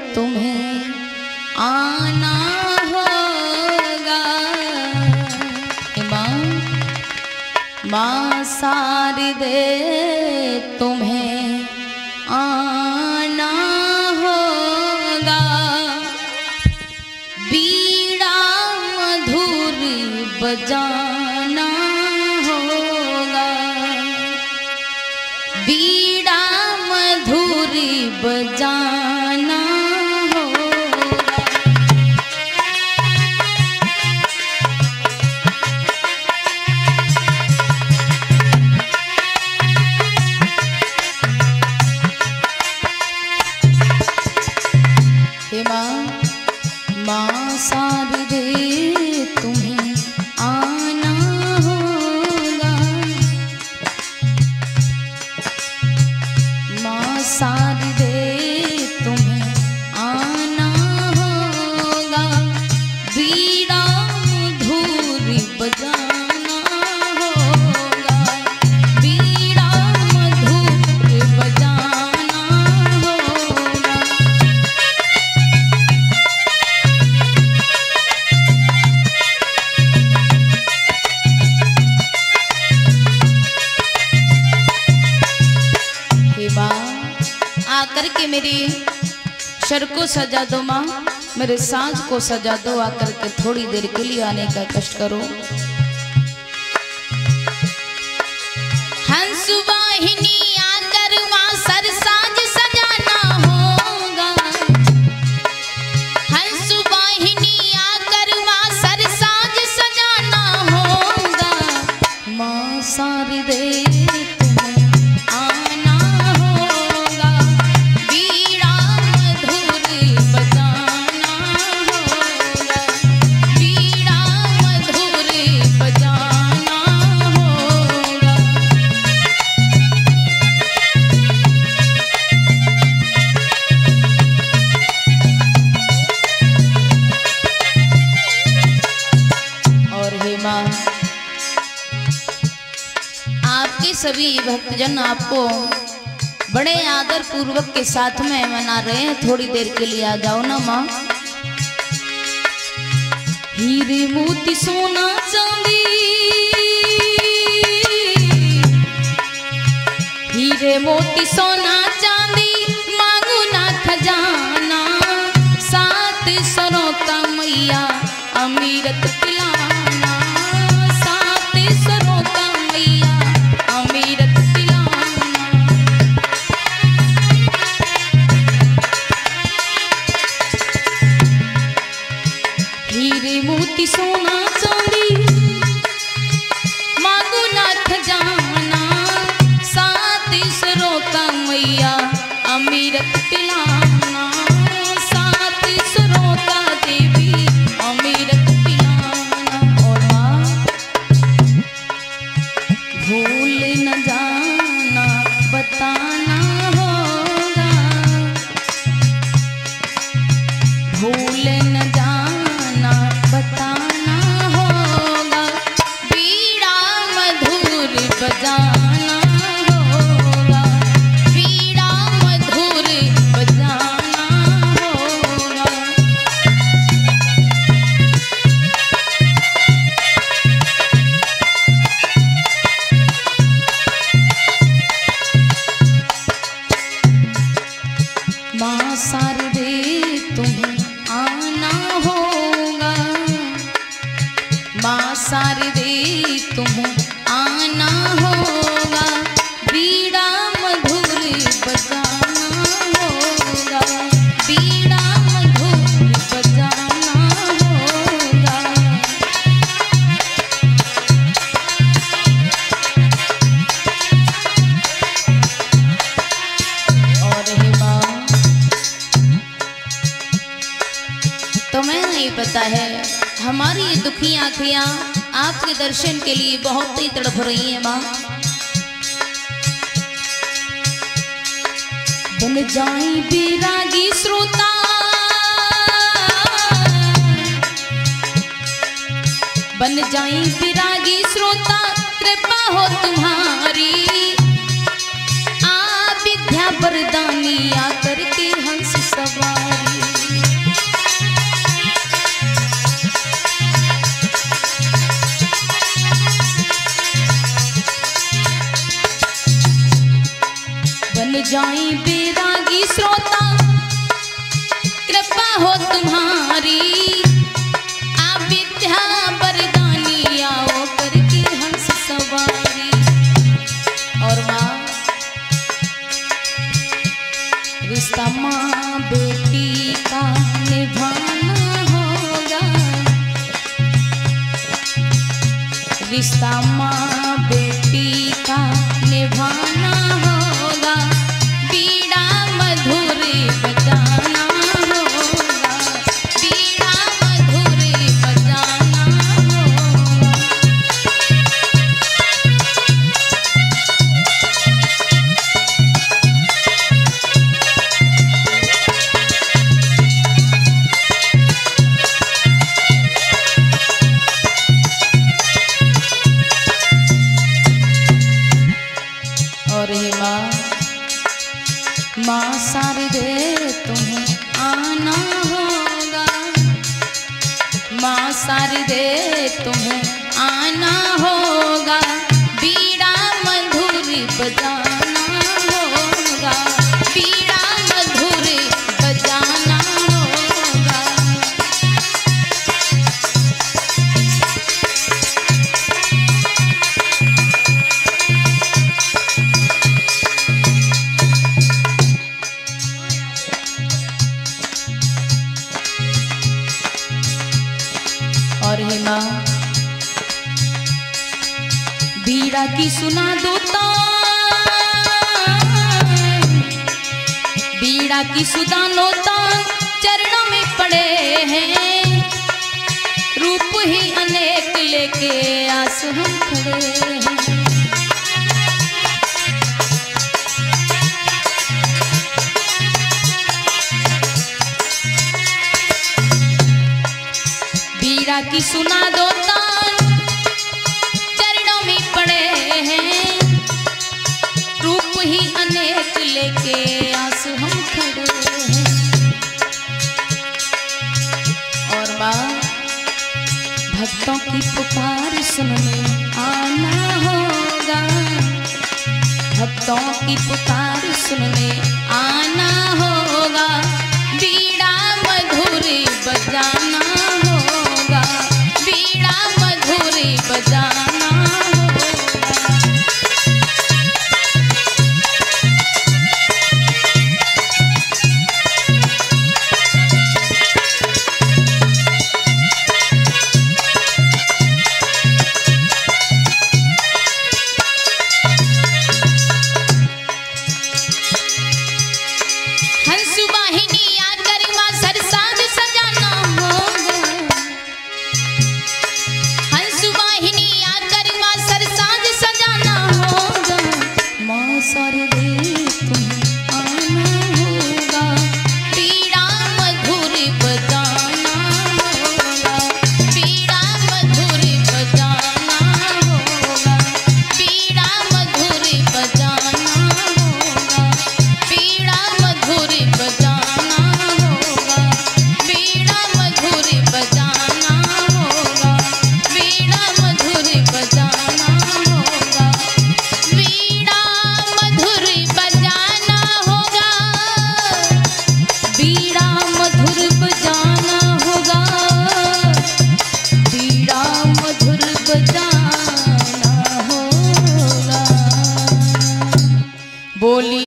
तुम्हें आना होगा। माँ शारदे तुम्हें आना होगा। बीड़ा मधुर बजाना होगा। बीड़ा मधुर बजाना माँ शारदे तुम्हें आना होगा। माँ शारदे तुम्हें आना होगा। बीड़ा मधुर बजाना होगा। बीड़ा मधुर बजाना होगा। आकर के मेरी शर को सजा दो माँ, मेरे सांझ को सजा दो। आकर के थोड़ी देर के लिए आने का कष्ट करो। हंस वाहिनी आकर माँ सर सांझ सजाना होगा। हंस वाहिनी आकर माँ सर सांझ सजाना होगा। माँ शारदे आपके सभी भक्तजन आपको बड़े आदर पूर्वक के साथ में मना रहे हैं। थोड़ी देर के लिए आ जाओ ना माँ। हीरे मोती सोना चांदी, हीरे मोती सोना चांदी मांगू ना खजाना। सात सरों का मैया अमीरत पिलाना। सात सरों का मैया अमीरत पिलाना। हीरे मोती सोना चांदी मांगू ना खजाना। सात सरों का मैया अमीरत पिलाना। सात सरों का देवी अमीरत पिलाना। और माँ भूल न जाना बताना होगा। भूल न जाना बताना होगा। बीड़ा मधुर बजाना होगा। बीड़ा मधुर बजाना होगा। माँ शारदे तुम्हें आना होगा। माँ शारदे तुम्हें आना होगा। बीड़ा मधुर बजाना होगा। बीड़ा मधुर बजाना होगा। और हे माँ तुम्हें नहीं पता है हमारी ये दुखी आंखियां आपके दर्शन के लिए बहुत ही तड़प रही हैं माँ। बन जाई बैरागी श्रोता, बन जाई बैरागी श्रोता। कृपा हो तुम्हारी आ विद्या वरदानी आकर के हंस सवारी। जाई बेरागी श्रोता कृपा हो तुम्हारी, आ विद्या वरदानी आओ करके हंस सवारी। और माँ रिश्ता माँ बेटी का निभाना होगा, रिश्ता माँ बेटी का निभाना होगा, बीड़ा मधुरी बजाना होगा, बीड़ा मधुरी बजाना होगा। और हे माँ शारदे तुम्हें आना होगा, माँ शारदे तुम्हें आना होगा, बीड़ा मधुरी बजाना होगा, बीड़ा मधुरी बजाना होगा। और हे माँ बीड़ा की सुना दो तान, बीड़ा की सुदानो तान चरणों में पड़े हैं, रूप ही अनेक लेके आस हम खड़े हैं। बीड़ा की सुना दो तान चरणों में पड़े हैं, रूप ही अनेक लेके आंसू हम खड़े हैं। और माँ भक्तों की पुकार सुनने आना होगा, भक्तों की पुकार सुनने आना होगा, बीड़ा मधुरी बजाना होगा, बीड़ा मधुरी बजाना